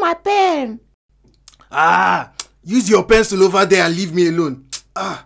my pen. Ah, use your pencil over there and leave me alone. Ah.